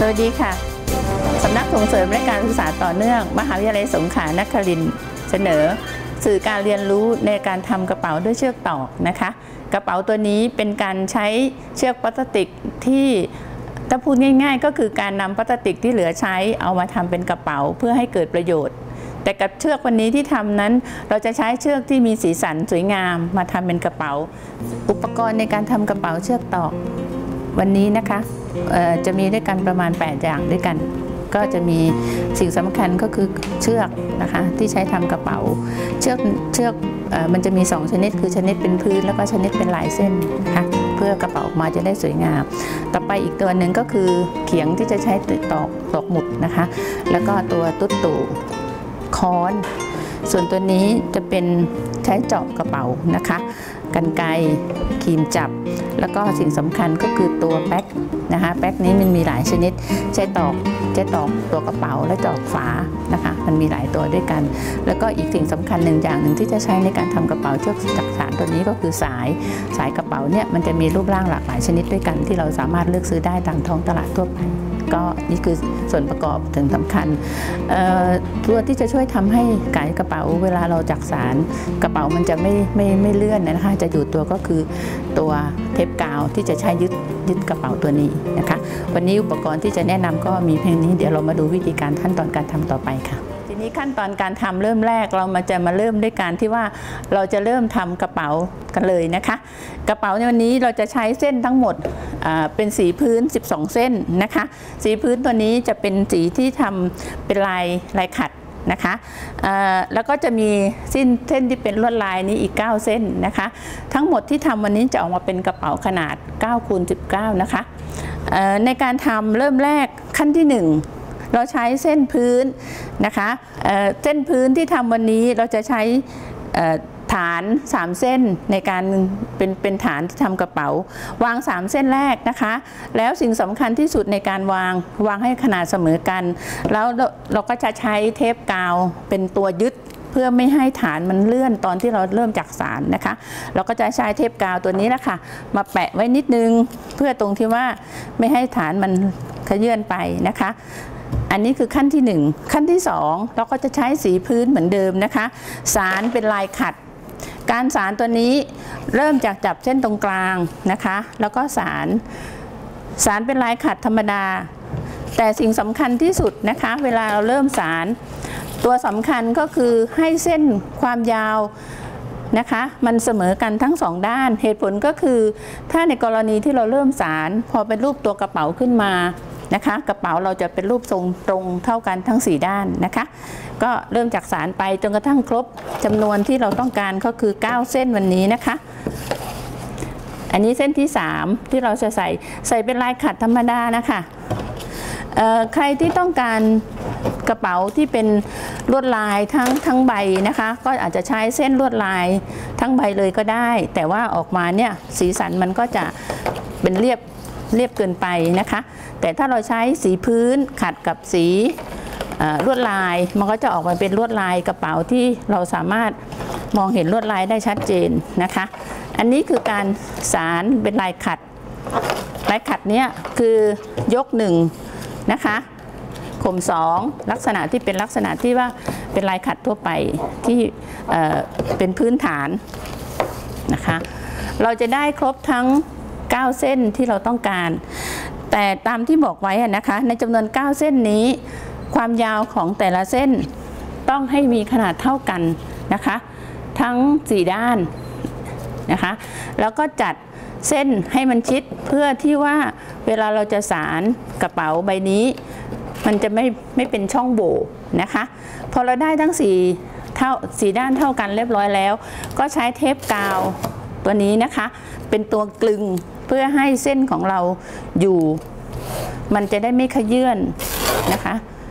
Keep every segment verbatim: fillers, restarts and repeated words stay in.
วัสดีค่ะสำนักส่งเสริมและการศึกษาต่อเนื่องมหาวิทยาลัยสงขลานครินทร์เสนอสื่อการเรียนรู้ในการทำกระเป๋าด้วยเชือกตอกนะคะกระเป๋าตัวนี้เป็นการใช้เชือกพลาสติกที่ถ้าพูดง่ายๆก็คือการนำพลาสติกที่เหลือใช้เอามาทำเป็นกระเป๋าเพื่อให้เกิดประโยชน์แต่กับเชือกวันนี้ที่ทำนั้นเราจะใช้เชือกที่มีสีสันสวยงามมาทำเป็นกระเป๋าอุปกรณ์ในการทำกระเป๋าเชือกตอกวันนี้นะคะจะมีด้วยกันประมาณแปดอย่างด้วยกันก็จะมีสิ่งสำคัญก็คือเชือกนะคะที่ใช้ทำกระเป๋าเชือกเชือกมันจะมีสองชนิดคือชนิดเป็นพื้นแล้วก็ชนิดเป็นลายเส้นนะคะเพื่อกระเป๋าออกมาจะได้สวยงามต่อไปอีกตัวหนึ่งก็คือเขียงที่จะใช้ตอกตอกหมุดนะคะแล้วก็ตัวตุ๊ดตู่ค้อนส่วนตัวนี้จะเป็นใช้เจาะกระเป๋านะคะกรรไกรครีมจับแล้วก็สิ่งสำคัญก็คือตัวแป๊กนะคะแป๊กนี้มันมีหลายชนิดใช้ตอกใช้ตอกตัวกระเป๋าและตอกฝานะคะมันมีหลายตัวด้วยกันแล้วก็อีกสิ่งสำคัญหนึ่งอย่างหนึ่งที่จะใช้ในการทำกระเป๋าเชือกจักสานตัวนี้ก็คือสายสายกระเป๋าเนี่ยมันจะมีรูปร่างหลากหลายชนิดด้วยกันที่เราสามารถเลือกซื้อได้ตามท้องตลาดทั่วไปก็นี่คือส่วนประกอบถึงสำคัญตัวที่จะช่วยทำให้กายกระเป๋าเวลาเราจักสานกระเป๋ามันจะไม่ไม่ไม่เลื่อนนะคะจะอยู่ตัวก็คือตัวเทปกาวที่จะใช้ยึดยึดกระเป๋าตัวนี้นะคะวันนี้อุปกรณ์ที่จะแนะนำก็มีเพียงนี้เดี๋ยวเรามาดูวิธีการขั้นตอนการทำต่อไปค่ะทีนี้ขั้นตอนการทำเริ่มแรกเรามาจะมาเริ่มด้วยการที่ว่าเราจะเริ่มทำกระเป๋ากันเลยนะคะกระเป๋าในวันนี้เราจะใช้เส้นทั้งหมดเป็นสีพื้นสิบสองเส้นนะคะสีพื้นตัวนี้จะเป็นสีที่ทำเป็นลายลายขัดนะคะแล้วก็จะมีสิ้นเส้นที่เป็นลวดลายนี้อีกเก้าเส้นนะคะทั้งหมดที่ทำวันนี้จะออกมาเป็นกระเป๋าขนาดเก้าคูณสิบเก้านะคะในการทำเริ่มแรกขั้นที่หนึ่งเราใช้เส้นพื้นนะคะเส้นพื้นที่ทำวันนี้เราจะใช้ฐานสามเส้นในการเป็นเป็นฐานที่ทำกระเป๋าวางสามเส้นแรกนะคะแล้วสิ่งสำคัญที่สุดในการวางวางให้ขนาดเสมอกันแล้วเราก็จะใช้เทปกาวเป็นตัวยึดเพื่อไม่ให้ฐานมันเลื่อนตอนที่เราเริ่มจักสานนะคะเราก็จะใช้เทปกาวตัวนี้แหละค่ะมาแปะไว้นิดนึงเพื่อตรงที่ว่าไม่ให้ฐานมันขยื่นไปนะคะอันนี้คือขั้นที่หนึ่งขั้นที่สองเราก็จะใช้สีพื้นเหมือนเดิมนะคะสารเป็นลายขัดการสารตัวนี้เริ่มจากจับเส้นตรงกลางนะคะแล้วก็สารสารเป็นลายขัดธรรมดาแต่สิ่งสำคัญที่สุดนะคะเวลาเราเริ่มสารตัวสำคัญก็คือให้เส้นความยาวนะคะมันเสมอกันทั้งสองด้านเหตุผลก็คือถ้าในกรณีที่เราเริ่มสารพอเป็นรูปตัวกระเป๋าขึ้นมานะคะกระเป๋าเราจะเป็นรูปทรงตรงเท่ากันทั้งสี่ด้านนะคะก็เริ่มจากสารไปจนกระทั่งครบจำนวนที่เราต้องการก็คือเก้าเส้นวันนี้นะคะอันนี้เส้นที่สามที่เราจะใส่ใส่เป็นลายขัดธรรมดานะคะใครที่ต้องการกระเป๋าที่เป็นลวดลายทั้งทั้งใบนะคะก็อาจจะใช้เส้นลวดลายทั้งใบเลยก็ได้แต่ว่าออกมาเนี่ยสีสันมันก็จะเป็นเรียบเรียบเกินไปนะคะแต่ถ้าเราใช้สีพื้นขัดกับสีลวดลายมันก็จะออกมาเป็นลวดลายกระเป๋าที่เราสามารถมองเห็นลวดลายได้ชัดเจนนะคะอันนี้คือการสารเป็นลายขัดลายขัดเนี้ยคือยกหนึ่งนะคะข่มสองลักษณะที่เป็นลักษณะที่ว่าเป็นลายขัดทั่วไปที่เอ่อเป็นพื้นฐานนะคะเราจะได้ครบทั้งเก้าเส้นที่เราต้องการแต่ตามที่บอกไว้นะคะในจำนวนเก้าเส้นนี้ความยาวของแต่ละเส้นต้องให้มีขนาดเท่ากันนะคะทั้งสี่ด้านนะคะแล้วก็จัดเส้นให้มันชิดเพื่อที่ว่าเวลาเราจะสารกระเป๋าใบนี้มันจะไม่ไม่เป็นช่องโหว่นะคะพอเราได้ทั้งสี่เท่าสี่ด้านเท่ากันเรียบร้อยแล้วก็ใช้เทปกาวตัวนี้นะคะเป็นตัวกลึงเพื่อให้เส้นของเราอยู่มันจะได้ไม่ขยื่นนะคะ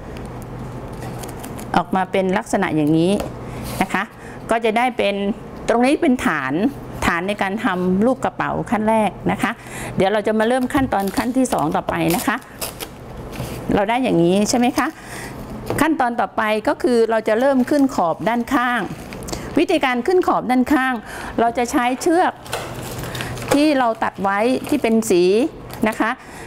ออกมาเป็นลักษณะอย่างนี้นะคะก็จะได้เป็นตรงนี้เป็นฐานฐานในการทำรูปกระเป๋าขั้นแรกนะคะเดี๋ยวเราจะมาเริ่มขั้นตอนขั้นที่สองต่อไปนะคะเราได้อย่างนี้ใช่ไหมคะขั้นตอนต่อไปก็คือเราจะเริ่มขึ้นขอบด้านข้างวิธีการขึ้นขอบด้านข้างเราจะใช้เชือกที่เราตัดไว้ที่เป็นสีนะคะ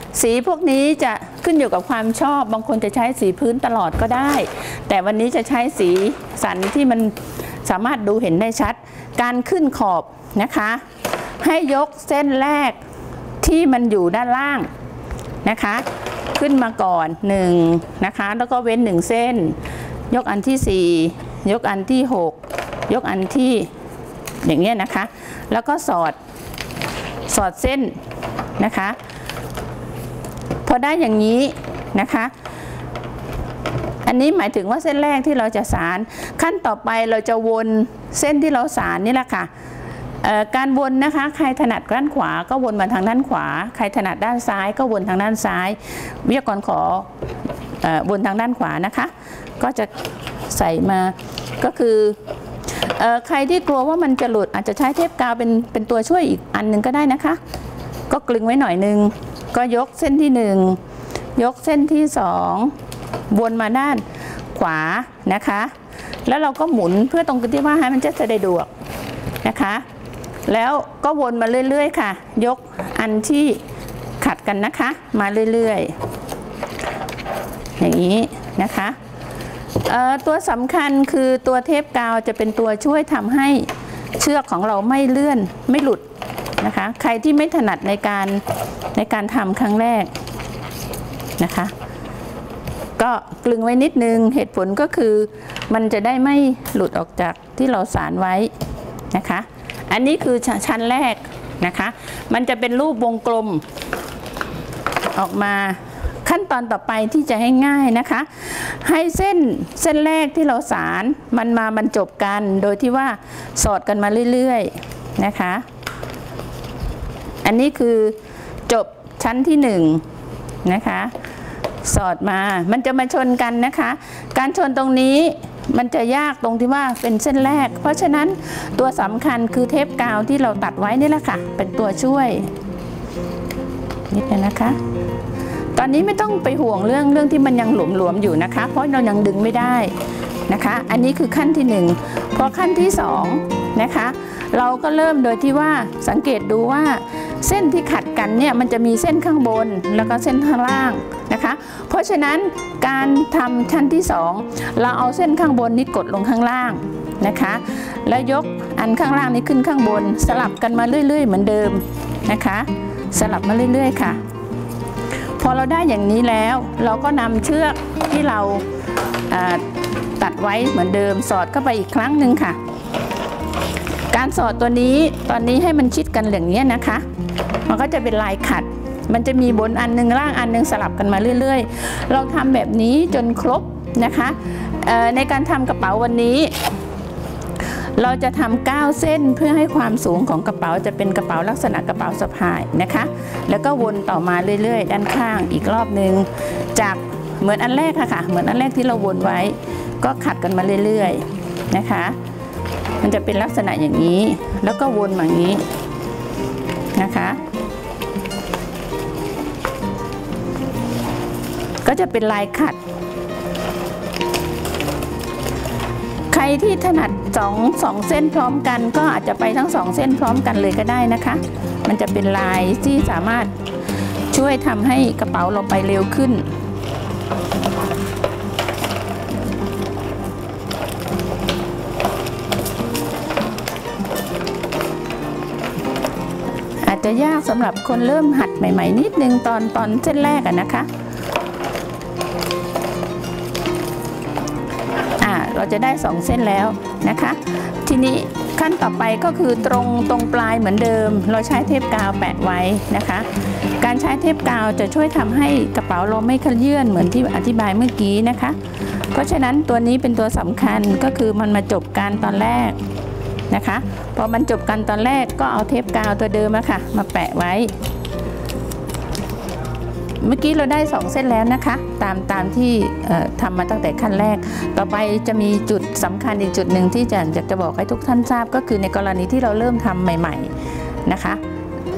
สีพวกนี้จะขึ้นอยู่กับความชอบบางคนจะใช้สีพื้นตลอดก็ได้แต่วันนี้จะใช้สีสันที่มันสามารถดูเห็นได้ชัดการขึ้นขอบนะคะให้ยกเส้นแรกที่มันอยู่ด้านล่างนะคะขึ้นมาก่อนหนึ่งนะคะแล้วก็เว้นหนึ่งเส้นยกอันที่สี่ยกอันที่หกยกอันที่อย่างเงี้ยนะคะแล้วก็สอดสอดเส้นนะคะพอได้อย่างนี้นะคะอันนี้หมายถึงว่าเส้นแรกที่เราจะสานขั้นต่อไปเราจะวนเส้นที่เราสานนี่แหละค่ะการวนนะคะใครถนัดด้านขวาก็วนมาทางด้านขวาใครถนัดด้านซ้ายก็วนทางด้านซ้ายวิทยากรขอวนทางด้านขวานะคะก็จะใส่มาก็คือใครที่กลัวว่ามันจะหลุดอาจจะใช้เทปกาวเป็นเป็นตัวช่วยอีกอันหนึ่งก็ได้นะคะก็กลึงไว้หน่อยนึงก็ยกเส้นที่หนึ่งยกเส้นที่สองวนมาด้านขวานะคะแล้วเราก็หมุนเพื่อตรงที่ว่าให้มันจะสะดวกนะคะแล้วก็วนมาเรื่อยๆค่ะยกอันที่ขัดกันนะคะมาเรื่อยๆอย่างนี้นะคะตัวสำคัญคือตัวเทปกาวจะเป็นตัวช่วยทำให้เชือกของเราไม่เลื่อนไม่หลุดนะคะใครที่ไม่ถนัดในการในการทำครั้งแรกนะคะก็กลึงไว้นิดนึงเหตุผลก็คือมันจะได้ไม่หลุดออกจากที่เราสานไว้นะคะอันนี้คือชั้นแรกนะคะมันจะเป็นรูปวงกลมออกมาขั้นตอนต่อไปที่จะให้ง่ายนะคะให้เส้นเส้นแรกที่เราสานมันมาบรรจบกันโดยที่ว่าสอดกันมาเรื่อยๆนะคะอันนี้คือจบชั้นที่หนึ่งนะคะสอดมามันจะมาชนกันนะคะการชนตรงนี้มันจะยากตรงที่ว่าเป็นเส้นแรกเพราะฉะนั้นตัวสำคัญคือเทปกาวที่เราตัดไว้นี่แหละค่ะเป็นตัวช่วยนิดนึงนะคะตอนนี้ไม่ต้องไปห่วงเรื่องเรื่องที่มันยังหลวมๆอยู่นะคะเพราะเรายังดึงไม่ได้นะคะอันนี้คือขั้นที่หนึ่งพอขั้นที่สองนะคะเราก็เริ่มโดยที่ว่าสังเกตดูว่าเส้นที่ขัดกันเนี่ยมันจะมีเส้นข้างบนแล้วก็เส้นข้างล่างนะคะเพราะฉะนั้นการทำชั้นที่สองเราเอาเส้นข้างบนนี้กดลงข้างล่างนะคะแล้วยกอันข้างล่างนี้ขึ้นข้างบนสลับกันมาเรื่อยๆเหมือนเดิมนะคะสลับมาเรื่อยๆค่ะพอเราได้อย่างนี้แล้วเราก็นำเชือกที่เราตัดไว้เหมือนเดิมสอดเข้าไปอีกครั้งหนึ่งค่ะการสอดตัวนี้ตอนนี้ให้มันชิดกันอย่างนี้นะคะมันก็จะเป็นลายขัดมันจะมีบนอันนึงล่างอันนึงสลับกันมาเรื่อยๆเราทำแบบนี้จนครบนะคะในการทำกระเป๋าวันนี้เราจะทำเก้าเส้นเพื่อให้ความสูงของกระเป๋าจะเป็นกระเป๋าลักษณะกระเป๋าสะพายนะคะแล้วก็วนต่อมาเรื่อยๆด้านข้างอีกรอบนึงจากเหมือนอันแรกค่ะเหมือนอันแรกที่เราวนไว้ก็ขัดกันมาเรื่อยๆนะคะมันจะเป็นลักษณะอย่างนี้แล้วก็วนอย่างนี้นะคะก็จะเป็นลายขัดใครที่ถนัดสองสองเส้นพร้อมกันก็อาจจะไปทั้งสองเส้นพร้อมกันเลยก็ได้นะคะมันจะเป็นลายที่สามารถช่วยทำให้กระเป๋าเราไปเร็วขึ้นอาจจะยากสำหรับคนเริ่มหัดใหม่ๆนิดนึงตอนตอนเส้นแรกอะนะคะอ่าเราจะได้สองเส้นแล้วนะคะทีนี้ขั้นต่อไปก็คือตรงตรงปลายเหมือนเดิมเราใช้เทปกาวแปะไว้นะคะการใช้เทปกาวจะช่วยทำให้กระเป๋าเราไม่ขยื่นเหมือนที่อธิบายเมื่อกี้นะคะเพราะฉะนั้นตัวนี้เป็นตัวสำคัญก็คือมันมาจบกันตอนแรกนะคะพอมันจบกันตอนแรกก็เอาเทปกาวตัวเดิมอะค่ะมาแปะไว้เมื่อกี้เราได้สองเส้นแล้วนะคะตามตามที่ทำมาตั้งแต่ขั้นแรกต่อไปจะมีจุดสำคัญอีกจุดหนึ่งที่จะอยากจะบอกให้ทุกท่านทราบก็คือในกรณีที่เราเริ่มทำใหม่ๆนะคะ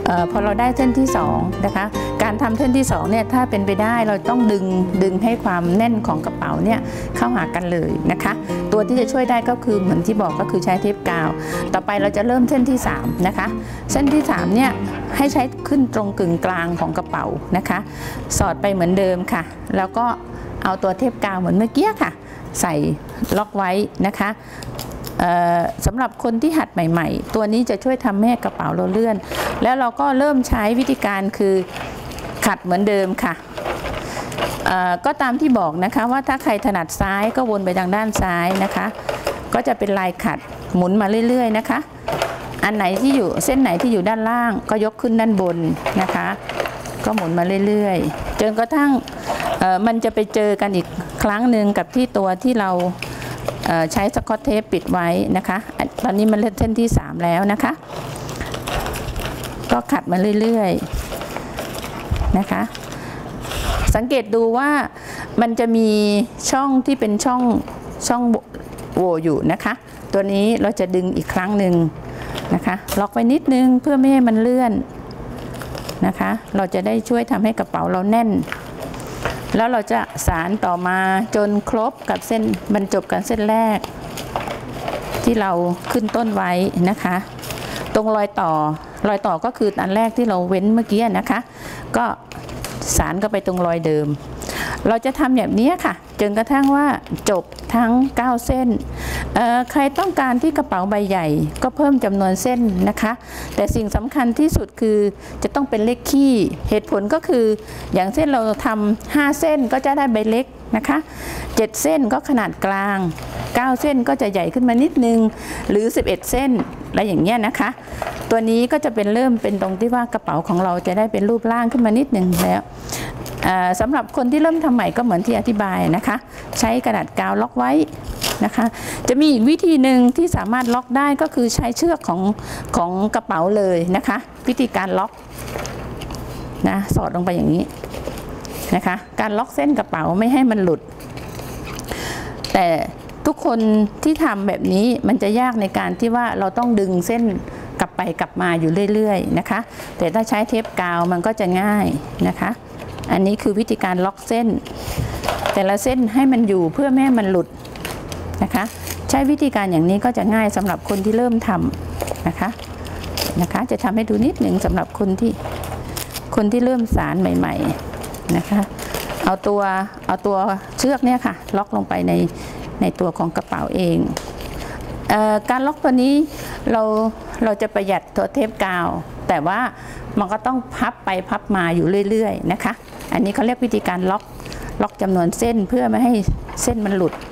เอ่อพอเราได้เส้นที่สองนะคะการทำเส้นที่สองเนี่ยถ้าเป็นไปได้เราต้องดึงดึงให้ความแน่นของกระเป๋าเนี่ยเข้าหากันเลยนะคะตัวที่จะช่วยได้ก็คือเหมือนที่บอกก็คือใช้เทปกาวต่อไปเราจะเริ่มเส้นที่สามนะคะเส้นที่สามเนี่ยให้ใช้ขึ้นตรงกึ่งกลางของกระเป๋านะคะสอดไปเหมือนเดิมค่ะแล้วก็เอาตัวเทปกาวเหมือนเมื่อกี้ค่ะใส่ล็อกไว้นะคะสำหรับคนที่หัดใหม่ๆตัวนี้จะช่วยทำให้กระเป๋าเราเลื่อนแล้วเราก็เริ่มใช้วิธีการคือขัดเหมือนเดิมค่ะก็ตามที่บอกนะคะว่าถ้าใครถนัดซ้ายก็วนไปทางด้านซ้ายนะคะก็จะเป็นลายขัดหมุนมาเรื่อยๆนะคะอันไหนที่อยู่เส้นไหนที่อยู่ด้านล่างก็ยกขึ้นด้านบนนะคะก็หมุนมาเรื่อยๆจนกระทั่งมันจะไปเจอกันอีกครั้งหนึ่งกับที่ตัวที่เราใช้สกอตเทปปิดไว้นะคะตอนนี้มันเล่นเส้นที่สามแล้วนะคะก็ขัดมาเรื่อยๆนะคะสังเกตดูว่ามันจะมีช่องที่เป็นช่องช่องโหว่อยู่นะคะตัวนี้เราจะดึงอีกครั้งหนึ่งนะคะล็อกไว้นิดนึงเพื่อไม่ให้มันเลื่อนนะคะเราจะได้ช่วยทำให้กระเป๋าเราแน่นแล้วเราจะสานต่อมาจนครบกับเส้นบรรจบกันเส้นแรกที่เราขึ้นต้นไว้นะคะตรงรอยต่อรอยต่อก็คืออันแรกที่เราเว้นเมื่อกี้นะคะก็สานก็ไปตรงรอยเดิมเราจะทำแบบนี้ค่ะจนกระทั่งว่าจบทั้งเก้าเส้นใครต้องการที่กระเป๋าใบใหญ่ก็เพิ่มจำนวนเส้นนะคะแต่สิ่งสำคัญที่สุดคือจะต้องเป็นเลขคี่เหตุผลก็คืออย่างเส้นเราทำห้าเส้นก็จะได้ใบเล็กนะคะเจ็ดเส้นก็ขนาดกลางเก้าเส้นก็จะใหญ่ขึ้นมานิดนึงหรือสิบเอ็ดเส้นอะไรอย่างเงี้ยนะคะตัวนี้ก็จะเป็นเริ่มเป็นตรงที่ว่ากระเป๋าของเราจะได้เป็นรูปร่างขึ้นมานิดนึงแล้วสำหรับคนที่เริ่มทำใหม่ก็เหมือนที่อธิบายนะคะใช้กระดาษกาวล็อกไว้นะคะจะมีอีกวิธีหนึ่งที่สามารถล็อกได้ก็คือใช้เชือกของของกระเป๋าเลยนะคะวิธีการล็อกนะสอดลงไปอย่างนี้นะคะการล็อกเส้นกระเป๋าไม่ให้มันหลุดแต่ทุกคนที่ทำแบบนี้มันจะยากในการที่ว่าเราต้องดึงเส้นกลับไปกลับมาอยู่เรื่อยๆนะคะแต่ถ้าใช้เทปกาวมันก็จะง่ายนะคะอันนี้คือวิธีการล็อกเส้นแต่ละเส้นให้มันอยู่เพื่อไม่ให้มันหลุดนะคะใช้วิธีการอย่างนี้ก็จะง่ายสำหรับคนที่เริ่มทำนะคะนะคะจะทำให้ดูนิดหนึ่งสำหรับคนที่คนที่เริ่มสารใหม่ๆนะคะเอาตัวเอาตัวเชือกเนี่ยค่ะล็อกลงไปในในตัวของกระเป๋าเองเอ่อการล็อกตัวนี้เราเราจะประหยัดตัวเทปกาวแต่ว่ามันก็ต้องพับไปพับมาอยู่เรื่อยๆนะคะอันนี้เขาเรียกวิธีการล็อกล็อกจำนวนเส้นเพื่อไม่ให้เส้นมันหลุด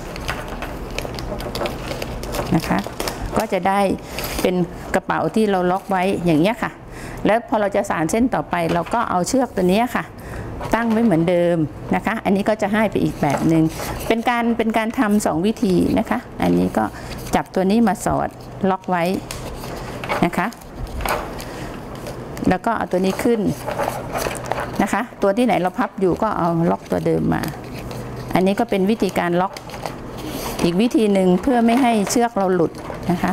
นะคะก็จะได้เป็นกระเป๋าที่เราล็อกไว้อย่างนี้ค่ะแล้วพอเราจะสานเส้นต่อไปเราก็เอาเชือกตัวนี้ค่ะตั้งไว้เหมือนเดิมนะคะอันนี้ก็จะให้ไปอีกแบบหนึ่งเป็นการเป็นการทำสองวิธีนะคะอันนี้ก็จับตัวนี้มาสอดล็อกไว้นะคะแล้วก็เอาตัวนี้ขึ้นนะคะตัวที่ไหนเราพับอยู่ก็เอาล็อกตัวเดิมมาอันนี้ก็เป็นวิธีการล็อกอีกวิธีหนึ่งเพื่อไม่ให้เชือกเราหลุดนะคะ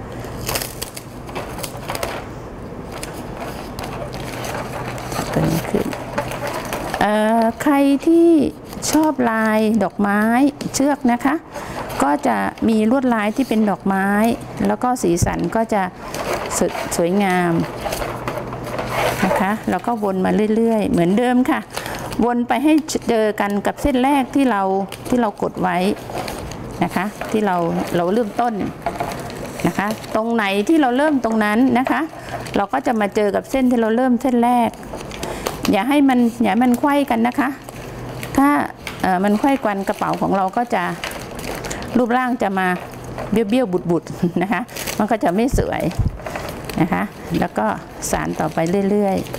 ตัวนี้ขึ้นใครที่ชอบลายดอกไม้เชือกนะคะก็จะมีลวดลายที่เป็นดอกไม้แล้วก็สีสันก็จะสวยงามนะคะแล้วก็วนมาเรื่อยๆเหมือนเดิมค่ะวนไปให้เจอกันกับเส้นแรกที่เราที่เรากดไว้นะคะที่เราเราเริ่มต้นนะคะตรงไหนที่เราเริ่มตรงนั้นนะคะเราก็จะมาเจอกับเส้นที่เราเริ่มเส้นแรกอย่าให้มันอย่าให้มันไขว้กันนะคะถ้ามันไขว้กันกระเป๋าของเราก็จะรูปร่างจะมาเบี้ยวๆบุดๆนะคะมันก็จะไม่สวยนะคะแล้วก็สานต่อไปเรื่อย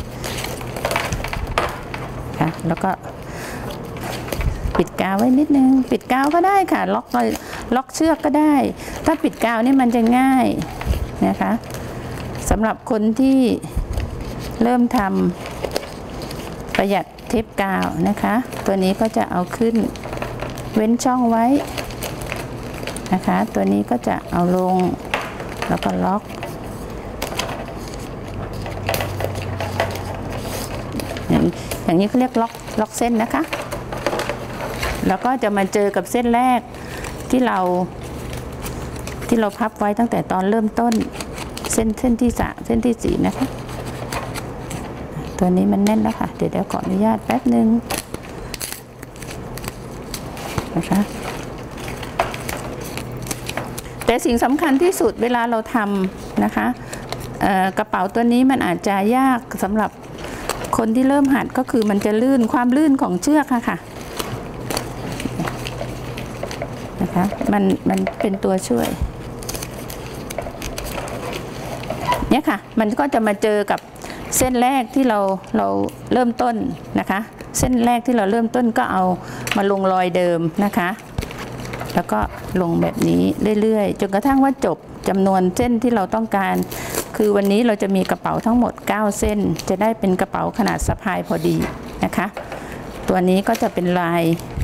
ๆค่ะแล้วก็ปิดกาวไว้นิดนึงปิดกาวก็ได้ค่ะล็อกล็อกเชือกก็ได้ถ้าปิดกาวนี่มันจะง่ายนะคะสำหรับคนที่เริ่มทำประหยัดเทปกาวนะคะตัวนี้ก็จะเอาขึ้นเว้นช่องไว้นะคะตัวนี้ก็จะเอาลงแล้วก็ล็อกอย่างนี้เขาเรียกล็อกล็อกเส้นนะคะแล้วก็จะมาเจอกับเส้นแรกที่เราที่เราพับไว้ตั้งแต่ตอนเริ่มต้นเส้นเส้นที่สามเส้นที่สี่นะคะตัวนี้มันแน่นแล้วค่ะเดี๋ยวเดี๋ยวขออนุญาตแป๊บนึงนะคะแต่สิ่งสำคัญที่สุดเวลาเราทำนะคะกระเป๋าตัวนี้มันอาจจะยากสำหรับคนที่เริ่มหัดก็คือมันจะลื่นความลื่นของเชือกค่ะค่ะนะคะมันมันเป็นตัวช่วยเนี่ยค่ะมันก็จะมาเจอกับเส้นแรกที่เราเราเริ่มต้นนะคะเส้นแรกที่เราเริ่มต้นก็เอามาลงรอยเดิมนะคะแล้วก็ลงแบบนี้เรื่อยๆจนกระทั่งว่าจบจำนวนเส้นที่เราต้องการคือวันนี้เราจะมีกระเป๋าทั้งหมดเก้าเส้นจะได้เป็นกระเป๋าขนาดสะพายพอดีนะคะตัวนี้ก็จะเป็นลาย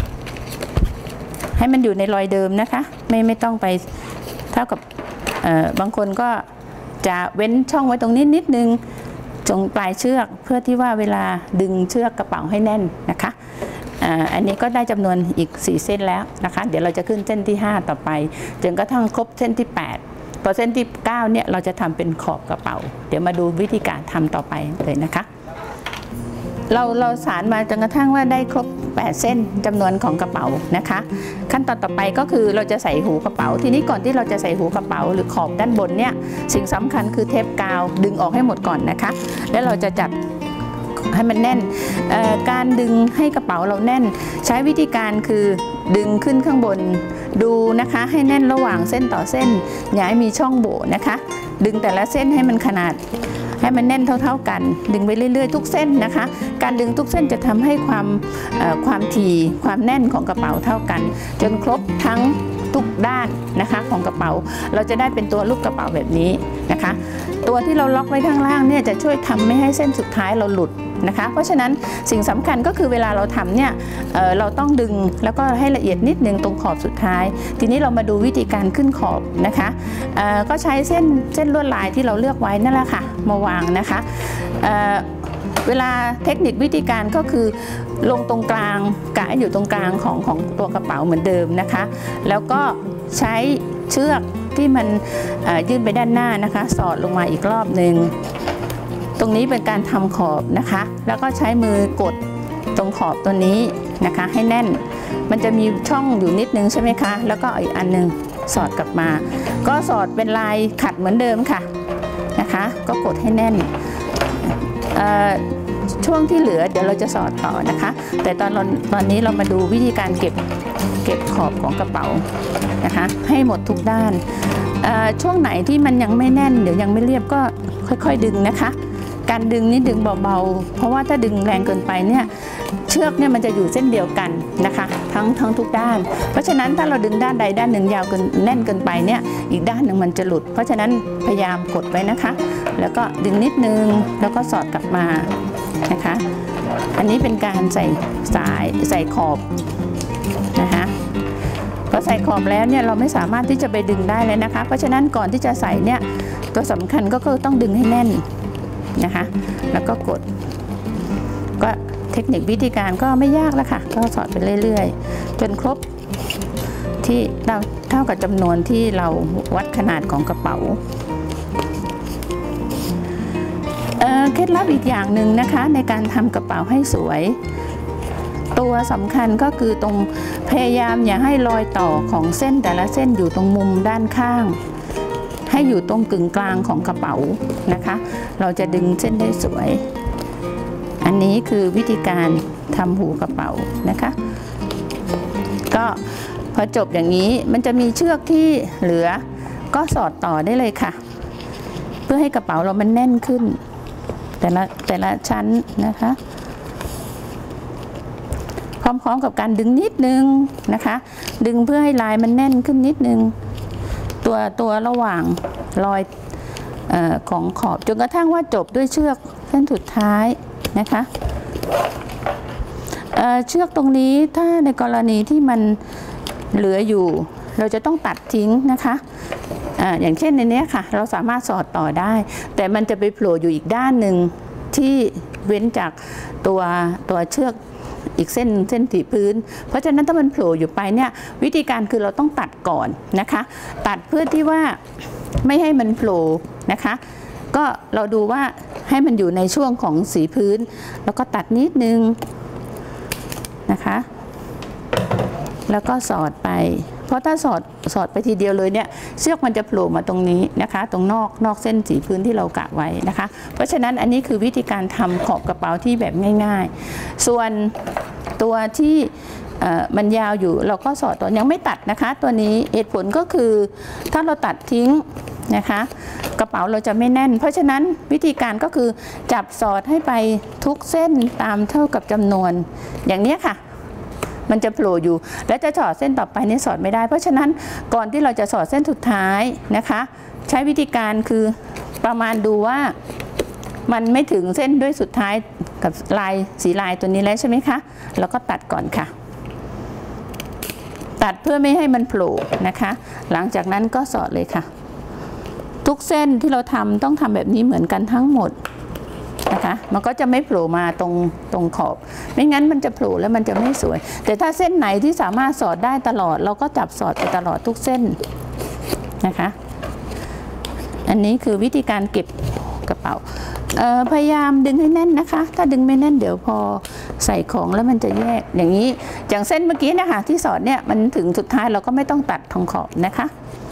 ให้มันอยู่ในรอยเดิมนะคะไม่ไม่ต้องไปเท่ากับบางคนก็จะเว้นช่องไว้ตรงนี้นิดนึงตรงปลายเชือกเพื่อที่ว่าเวลาดึงเชือกกระเป๋าให้แน่นนะคะอันนี้ก็ได้จำนวนอีกสี่เส้นแล้วนะคะเดี๋ยวเราจะขึ้นเส้นที่ห้าต่อไปจนกระทั่งครบเส้นที่แปดพอเส้นที่เก้าเนี่ยเราจะทำเป็นขอบกระเป๋าเดี๋ยวมาดูวิธีการทำต่อไปเลยนะคะเราเราสารมาจนกระทั่งว่าได้ครบแปดเส้นจำนวนของกระเป๋านะคะขั้นตอนต่อไปก็คือเราจะใส่หูกระเป๋าทีนี้ก่อนที่เราจะใส่หูกระเป๋าหรือขอบด้านบนเนี่ยสิ่งสำคัญคือเทปกาวดึงออกให้หมดก่อนนะคะแล้วเราจะจัดให้มันแน่นการดึงให้กระเป๋าเราแน่นใช้วิธีการคือดึงขึ้นข้างบนดูนะคะให้แน่นระหว่างเส้นต่อเส้นอย่าให้มีช่องโหว่นะคะดึงแต่ละเส้นให้มันขนาดให้มันแน่นเท่าๆกันดึงไปเรื่อยๆทุกเส้นนะคะการดึงทุกเส้นจะทำให้ความความถี่ความแน่นของกระเป๋าเท่ากันจนครบทั้งทุกด้านนะคะของกระเป๋าเราจะได้เป็นตัวลูกกระเป๋าแบบนี้นะคะตัวที่เราล็อกไว้ข้างล่างเนี่ยจะช่วยทำไม่ให้เส้นสุดท้ายเราหลุดนะคะเพราะฉะนั้นสิ่งสำคัญก็คือเวลาเราทำเนี่ย เอ่อ เราต้องดึงแล้วก็ให้ละเอียดนิดนึงตรงขอบสุดท้ายทีนี้เรามาดูวิธีการขึ้นขอบนะคะก็ใช้เส้นเส้นลวดลายที่เราเลือกไว้นั่นแหละค่ะมาวางนะคะเเวลาเทคนิควิธีการก็คือลงตรงกลางกะอยู่ตรงกลางของของตัวกระเป๋าเหมือนเดิมนะคะแล้วก็ใช้เชือกที่มันยื่นไปด้านหน้านะคะสอดลงมาอีกรอบหนึ่งตรงนี้เป็นการทำขอบนะคะแล้วก็ใช้มือกดตรงขอบตัวนี้นะคะให้แน่นมันจะมีช่องอยู่นิดนึงใช่ไหมคะแล้วก็อีกอันนึงสอดกลับมาก็สอดเป็นลายขัดเหมือนเดิมค่ะนะคะก็กดให้แน่นช่วงที่เหลือเดี๋ยวเราจะสอดต่อนะคะแต่ตอนตอนนี้เรามาดูวิธีการเก็บเก็บขอบของกระเป๋านะคะให้หมดทุกด้านช่วงไหนที่มันยังไม่แน่นเดี๋ยวยังไม่เรียบก็ค่อยๆดึงนะคะการดึงนี่ดึงเบาๆเพราะว่าถ้าดึงแรงเกินไปเนี่ยเชือกเนี่ยมันจะอยู่เส้นเดียวกันนะคะทั้งทั้งทุกด้านเพราะฉะนั้นถ้าเราดึงด้านใดด้านหนึ่งยาวเกินแน่นเกินไปเนี่ยอีกด้านหนึ่งมันจะหลุดเพราะฉะนั้นพยายามกดไว้นะคะแล้วก็ดึงนิดนึงแล้วก็สอดกลับมานะคะอันนี้เป็นการใส่สายใส่ขอบนะคะพอใส่ขอบแล้วเนี่ยเราไม่สามารถที่จะไปดึงได้เลยนะคะเพราะฉะนั้นก่อนที่จะใส่เนี่ยตัวสำคัญก็คือต้องดึงให้แน่นนะคะแล้วก็กดก็เทคนิควิธีการก็ไม่ยากแล้วค่ะก็สอดไปเรื่อยๆจนครบที่เราเท่ากับจำนวนที่เราวัดขนาดของกระเป๋าเคล็ดลับอีกอย่างหนึ่งนะคะในการทำกระเป๋าให้สวยตัวสำคัญก็คือตรงพยายามอย่าให้รอยต่อของเส้นแต่ละเส้นอยู่ตรงมุมด้านข้างให้อยู่ตรงกึ่งกลางของกระเป๋านะคะเราจะดึงเส้นได้สวยอันนี้คือวิธีการทำหูกระเป๋านะคะก็พอจบอย่างนี้มันจะมีเชือกที่เหลือก็สอดต่อได้เลยค่ะเพื่อให้กระเป๋าเรามันแน่นขึ้นแต่ละแต่ละชั้นนะคะพร้อมๆกับการดึงนิดนึงนะคะดึงเพื่อให้ลายมันแน่นขึ้นนิดนึงตัวตัวระหว่างรอยเอ่อของขอบจนกระทั่งว่าจบด้วยเชือกเส้นสุดท้ายนะคะเอ่อเชือกตรงนี้ถ้าในกรณีที่มันเหลืออยู่เราจะต้องตัดทิ้งนะคะอ่าอย่างเช่นในนี้ค่ะเราสามารถสอดต่อได้แต่มันจะไปโผล่อยู่อีกด้านหนึ่งที่เว้นจากตัวตัวเชือกอีกเส้นเส้นถีพื้นเพราะฉะนั้นถ้ามันโผล่อยู่ไปเนี่ยวิธีการคือเราต้องตัดก่อนนะคะตัดเพื่อที่ว่าไม่ให้มันโผล่นะคะก็เราดูว่าให้มันอยู่ในช่วงของสีพื้นแล้วก็ตัดนิดนึงนะคะแล้วก็สอดไปเพราะถ้าสอดสอดไปทีเดียวเลยเนี่ยเชือกมันจะโผล่มาตรงนี้นะคะตรงนอกนอกเส้นสีพื้นที่เรากะไว้นะคะเพราะฉะนั้นอันนี้คือวิธีการทำขอบกระเป๋าที่แบบง่ายๆส่วนตัวที่มันยาวอยู่เราก็สอดตัวยังไม่ตัดนะคะตัวนี้เหตุผลก็คือถ้าเราตัดทิ้งนะคะกระเป๋าเราจะไม่แน่นเพราะฉะนั้นวิธีการก็คือจับสอดให้ไปทุกเส้นตามเท่ากับจำนวนอย่างนี้ค่ะมันจะโผล่อยู่และจะสอดเส้นต่อไปนี่สอดไม่ได้เพราะฉะนั้นก่อนที่เราจะสอดเส้นสุดท้ายนะคะใช้วิธีการคือประมาณดูว่ามันไม่ถึงเส้นด้วยสุดท้ายกับลายสีลายตัวนี้แล้วใช่ไหมคะแล้วก็ตัดก่อนค่ะตัดเพื่อไม่ให้มันโผล่นะคะหลังจากนั้นก็สอดเลยค่ะทุกเส้นที่เราทำต้องทำแบบนี้เหมือนกันทั้งหมดนะคะมันก็จะไม่โผล่มาตรงตรงขอบไม่งั้นมันจะโผล่แล้วมันจะไม่สวยแต่ถ้าเส้นไหนที่สามารถสอดได้ตลอดเราก็จับสอดไปตลอดทุกเส้นนะคะอันนี้คือวิธีการเก็บกระเป๋าพยายามดึงให้แน่นนะคะถ้าดึงไม่แน่นเดี๋ยวพอใส่ของแล้วมันจะแยกอย่างนี้อย่างเส้นเมื่อกี้นะคะที่สอดเนี่ยมันถึงสุดท้ายเราก็ไม่ต้องตัดตรงขอบนะคะ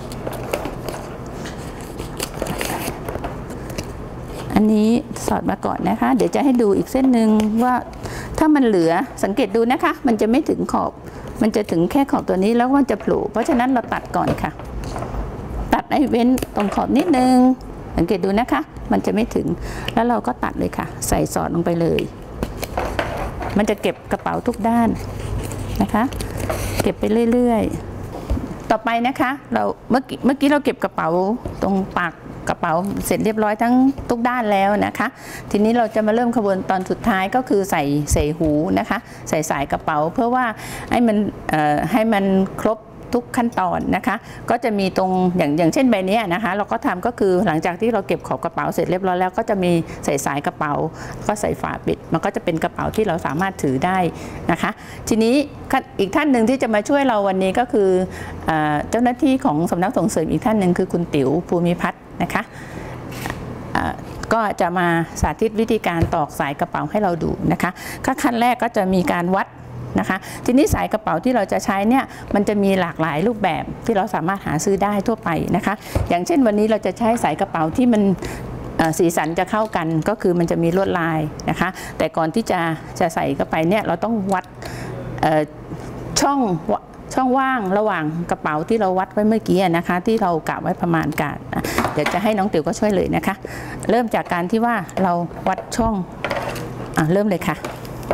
อันนี้สอดมาก่อนนะคะเดี๋ยวจะให้ดูอีกเส้นหนึ่งว่าถ้ามันเหลือสังเกตดูนะคะมันจะไม่ถึงขอบมันจะถึงแค่ขอบตัวนี้แล้วมันจะโผล่เพราะฉะนั้นเราตัดก่อนค่ะตัดให้เว้นตรงขอบนิดนึงสังเกตดูนะคะมันจะไม่ถึงแล้วเราก็ตัดเลยค่ะใส่สอดลงไปเลยมันจะเก็บกระเป๋าทุกด้านนะคะเก็บไปเรื่อยๆต่อไปนะคะเราเมื่อกี้เมื่อกี้เราเก็บกระเป๋าตรงปากกระเป๋าเสร็จเรียบร้อยทั้งทุกด้านแล้วนะคะทีนี้เราจะมาเริ่มขบวนตอนสุดท้ายก็คือใส่ใส่หูนะคะใส่สายกระเป๋าเพื่อว่าให้มันให้มันครบทุกขั้นตอนนะคะก็จะมีตรงอย่างอย่างเช่นใบนี้นะคะเราก็ทำก็คือหลังจากที่เราเก็บขอบกระเป๋าเสร็จเรียบร้อยแล้วก็จะมีใส่สายกระเป๋าก็ใส่ฝาปิดมันก็จะเป็นกระเป๋าที่เราสามารถถือได้นะคะทีนี้อีกท่านหนึ่งที่จะมาช่วยเราวันนี้ก็คือเจ้าหน้าที่ของสำนักส่งเสริมอีกท่านหนึ่งคือคุณติ๋วภูมิพัฒน์นะคะก็จะมาสาธิตวิธีการตอกสายกระเป๋าให้เราดูนะคะขั้นแรกก็จะมีการวัดนะคะทีนี้สายกระเป๋าที่เราจะใช้เนี่ยมันจะมีหลากหลายรูปแบบที่เราสามารถหาซื้อได้ทั่วไปนะคะอย่างเช่นวันนี้เราจะใช้สายกระเป๋าที่มันสีสันจะเข้ากันก็คือมันจะมีลวดลายนะคะแต่ก่อนที่จะจะใส่เข้าไปเนี่ยเราต้องวัดช่องช่องว่างระหว่างกระเป๋าที่เราวัดไว้เมื่อกี้นะคะที่เรากะไว้ประมาณการเดี๋ยวจะให้น้องติ๋วก็ช่วยเลยนะคะเริ่มจากการที่ว่าเราวัดช่องอ่ะเริ่มเลยค่ะ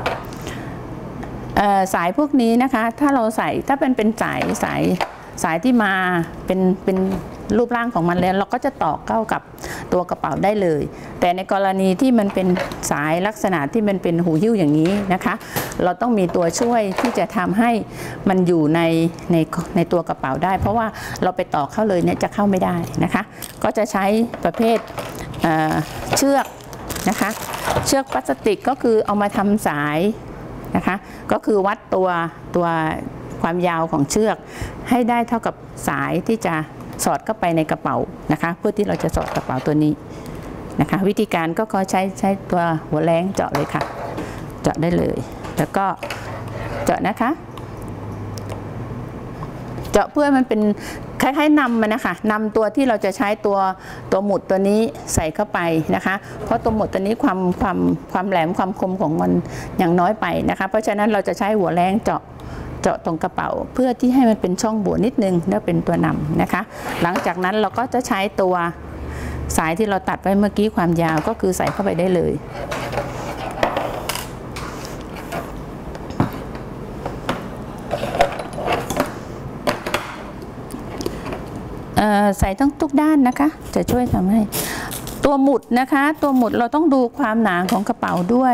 สายพวกนี้นะคะถ้าเราใส่ถ้าเป็นเป็นสายสายสายที่มาเป็นเป็นรูปร่างของมันแล้วเราก็จะตอกเข้ากับตัวกระเป๋าได้เลยแต่ในกรณีที่มันเป็นสายลักษณะที่มันเป็นหูหิ้วอย่างนี้นะคะเราต้องมีตัวช่วยที่จะทำให้มันอยู่ในในในตัวกระเป๋าได้เพราะว่าเราไปตอกเข้าเลยเนี่ยจะเข้าไม่ได้นะคะก็จะใช้ประเภทเชือกนะคะเชือกพลาสติกก็คือเอามาทำสายนะคะก็คือวัดตัวตัวความยาวของเชือกให้ได้เท่ากับสายที่จะสอดเข้าไปในกระเป๋านะคะเพื่อที่เราจะสอดกระเป๋าตัวนี้นะคะวิธีการก็ขอใช้ใช้ตัวหัวแรงเจาะเลยค่ะเจาะได้เลยแล้วก็เจาะนะคะเจาะเพื่อมันเป็นคล้ายๆนำมันนะคะนำตัวที่เราจะใช้ตัวตัวหมุดตัวนี้ใส่เข้าไปนะคะเพราะตัวหมุดตัวนี้ความความความแหลมความคมของมันอย่างน้อยไปนะคะเพราะฉะนั้นเราจะใช้หัวแรงเจาะเจาะตรงกระเป๋าเพื่อที่ให้มันเป็นช่องโหว่นิดนึงแล้วเป็นตัวนำนะคะหลังจากนั้นเราก็จะใช้ตัวสายที่เราตัดไว้เมื่อกี้ความยาวก็คือใส่เข้าไปได้เลยใส่ทั้งทุกด้านนะคะจะช่วยทำให้ตัวหมุดนะคะตัวหมุดเราต้องดูความหนาของกระเป๋าด้วย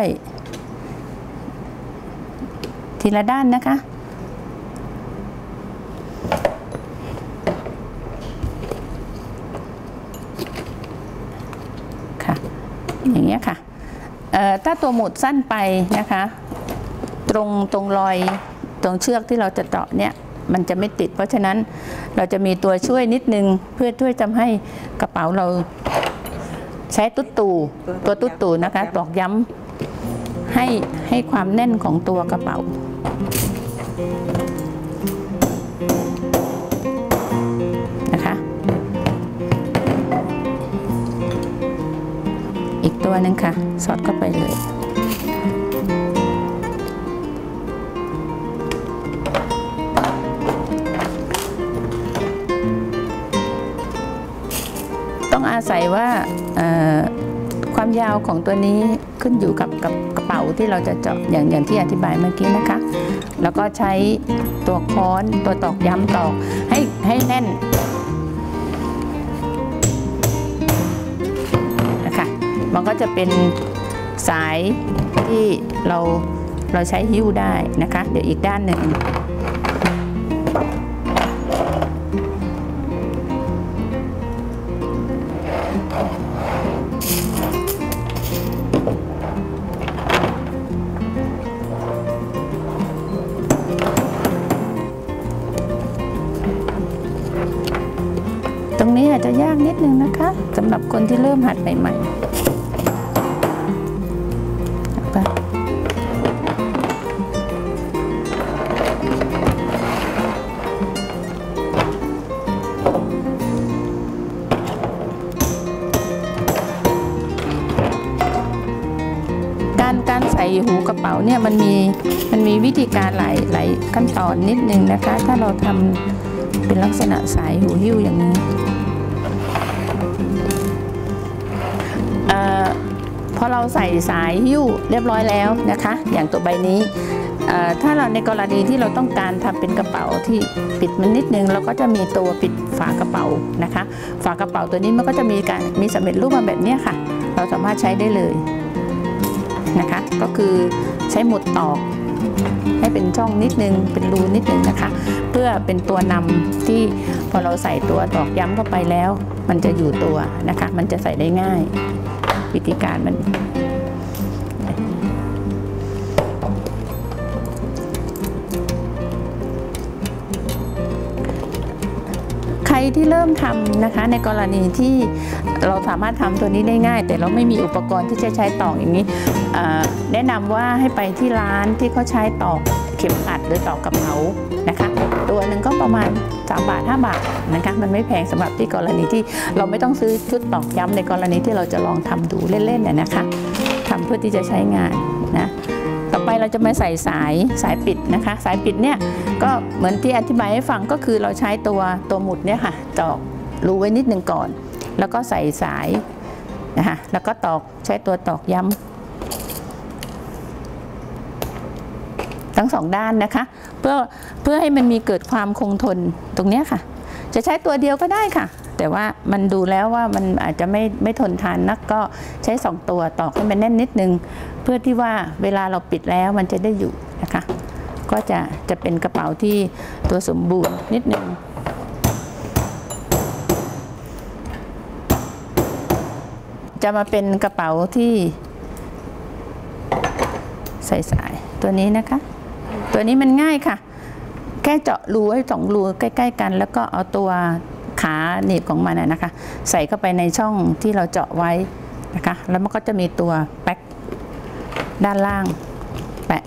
ทีละด้านนะคะค่ะอย่างเงี้ยค่ะตัวหมุดสั้นไปนะคะตรงตรงรอยตรงเชือกที่เราจะเจาะเนี่ยมันจะไม่ติดเพราะฉะนั้นเราจะมีตัวช่วยนิดนึงเพื่อช่วยทำให้กระเป๋าเราใช้ตุ๊ดตู่ตัวตุ๊ดตู่นะคะตอกย้ำให้ให้ความแน่นของตัวกระเป๋านะคะอีกตัวหนึ่งค่ะสอดเข้าไปเลยต้องอาศัยว่าความยาวของตัวนี้ขึ้นอยู่กับกับกระเป๋าที่เราจะเจาะอย่างอย่างที่อธิบายเมื่อกี้นะคะแล้วก็ใช้ตัวค้อนตัวตอกย้ำตอกให้ให้แน่นนะคะมันก็จะเป็นสายที่เราเราใช้หิ้วได้นะคะเดี๋ยวอีกด้านหนึ่งตรงนี้อาจจะยากนิดนึงนะคะสำหรับคนที่เริ่มหัดใหม่ๆการการใส่หูกระเป๋าเนี่ยมันมีมันมีวิธีการหลายหลายขั้นตอนนิดนึงนะคะถ้าเราทำเป็นลักษณะสายหูหิ้วอย่างนี้พอเราใส่สายหิ้วเรียบร้อยแล้วนะคะอย่างตัวใบนี้ถ้าเราในกรณีที่เราต้องการทำเป็นกระเป๋าที่ปิดมันนิดนึงเราก็จะมีตัวปิดฝากระเป๋านะคะฝากระเป๋าตัวนี้มันก็จะมีการมีสำเร็จรูปมาแบบนี้ค่ะเราสามารถใช้ได้เลยนะคะก็คือใช้หมุดตอกให้เป็นช่องนิดนึงเป็นรูนิดนึงนะคะเพื่อเป็นตัวนำที่พอเราใส่ตัวตอกย้ำเข้าไปแล้วมันจะอยู่ตัวนะคะมันจะใส่ได้ง่ายวิธีการมันใครที่เริ่มทำนะคะในกรณีที่เราสามารถทำตัวนี้ได้ง่ายแต่เราไม่มีอุปกรณ์ที่จะใช้ตอกอย่างนี้แนะนำว่าให้ไปที่ร้านที่เขาใช้ตอกเข็มขัดหรือตอกกระเป๋านะคะตัวหนึ่งก็ประมาณสามบาทห้าบาทนะคะมันไม่แพงสำหรับที่กรณีที่เราไม่ต้องซื้อชุดตอกย้ำในกรณีที่เราจะลองทำดูเล่นๆเนี่ยนะคะทำเพื่อที่จะใช้งานนะต่อไปเราจะมาใส่สายสายปิดนะคะสายปิดเนี่ยก็เหมือนที่อธิบายให้ฟังก็คือเราใช้ตัวตัวหมุดเนี่ยค่ะตอกรูไว้นิดนึงก่อนแล้วก็ใส่สายนะคะแล้วก็ตอกใช้ตัวตอกย้ำทั้งสองด้านนะคะเพื่อเพื่อให้มันมีเกิดความคงทนตรงนี้ค่ะจะใช้ตัวเดียวก็ได้ค่ะแต่ว่ามันดูแล้วว่ามันอาจจะไม่ไม่ทนทานนักก็ใช้สองตัวตอกให้มันแน่นนิดนึงเพื่อที่ว่าเวลาเราปิดแล้วมันจะได้อยู่นะคะก็จะจะเป็นกระเป๋าที่ตัวสมบูรณ์นิดนึงจะมาเป็นกระเป๋าที่ใส่สายตัวนี้นะคะตัวนี้มันง่ายค่ะแค่เจาะรูให้สองรูใกล้ๆกันแล้วก็เอาตัวขาหนีบของมันนะคะใส่เข้าไปในช่องที่เราเจาะไว้นะคะแล้วมันก็จะมีตัวแป๊กด้านล่างแปะ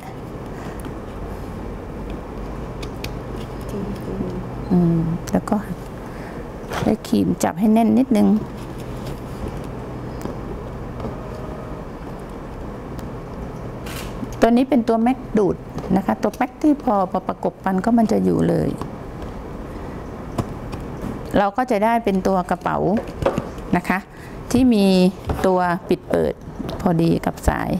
อืมแล้วก็ใช้ครีมจับให้แน่นนิดนึงตัวนี้เป็นตัวแม็กดูดนะคะตัวแม็กที่พอพอประกบกันก็มันจะอยู่เลยเราก็จะได้เป็นตัวกระเป๋านะคะที่มีตัวปิดเปิดพอดีกับสาย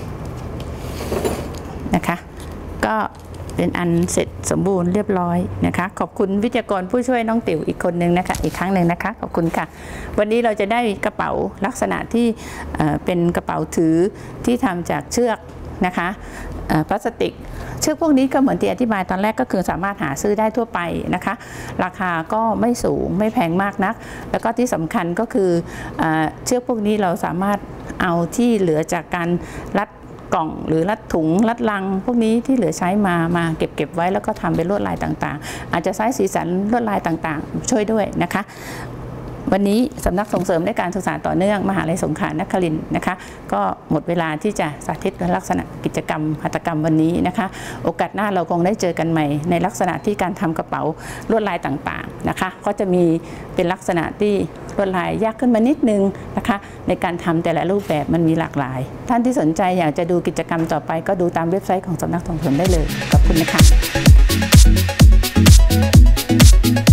นะคะก็เป็นอันเสร็จสมบูรณ์เรียบร้อยนะคะขอบคุณวิทยากรผู้ช่วยน้องติ๋วอีกคนนึงนะคะอีกครั้งหนึ่งนะคะขอบคุณค่ะวันนี้เราจะได้กระเป๋าลักษณะที่เป็นกระเป๋าถือที่ทำจากเชือกนะคะพลาสติกเชือกพวกนี้ก็เหมือนที่อธิบายตอนแรกก็คือสามารถหาซื้อได้ทั่วไปนะคะราคาก็ไม่สูงไม่แพงมากนักแล้วก็ที่สำคัญก็คือเชือกพวกนี้เราสามารถเอาที่เหลือจากการรัดกล่องหรือรัดถุงรัดลังพวกนี้ที่เหลือใช้มามาเก็บเก็บไว้แล้วก็ทำเป็นลวดลายต่างๆอาจจะใช้สีสันลวดลายต่างๆช่วยด้วยนะคะวันนี้สำนักส่งเสริมและการศึกษาต่อเนื่องมหาลัยสงขลานครินทร์นะคะก็หมดเวลาที่จะสาธิตลักษณะกิจกรรมหัตถกรรมวันนี้นะคะโอกาสหน้าเราคงได้เจอกันใหม่ในลักษณะที่การทำกระเป๋าลวดลายต่างๆนะคะก็จะมีเป็นลักษณะที่ลวดลายยากขึ้นมานิดนึงนะคะในการทำแต่ละรูปแบบมันมีหลากหลายท่านที่สนใจอยากจะดูกิจกรรมต่อไปก็ดูตามเว็บไซต์ของสำนักส่งเสริมได้เลยขอบคุณนะคะ